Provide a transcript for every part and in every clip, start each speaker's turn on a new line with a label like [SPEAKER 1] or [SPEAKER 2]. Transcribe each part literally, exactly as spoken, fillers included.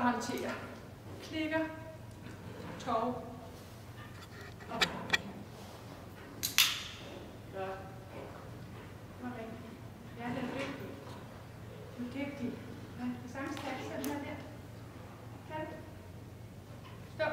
[SPEAKER 1] håndtere. Klikker, tov og godt. Hvor rigtig. Ja, den er dygtig. Du er dygtig. Ja, sangstærk, sådan her der. Kan du? Stop.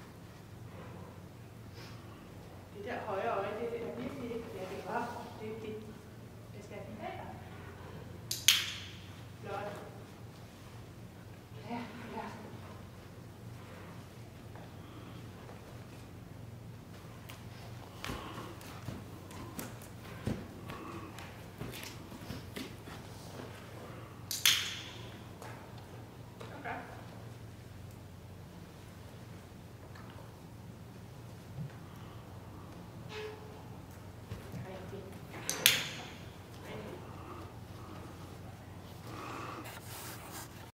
[SPEAKER 1] Det der højre øje, det er virkelig ikke, ja, det var, det, det